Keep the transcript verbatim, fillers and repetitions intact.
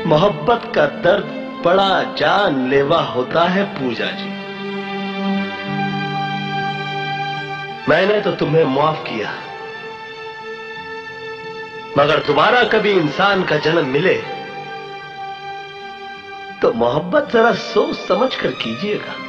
मोहब्बत का दर्द बड़ा जानलेवा होता है पूजा जी। मैंने तो तुम्हें माफ किया, मगर दोबारा कभी इंसान का जन्म मिले तो मोहब्बत जरा सोच समझ कर कीजिएगा।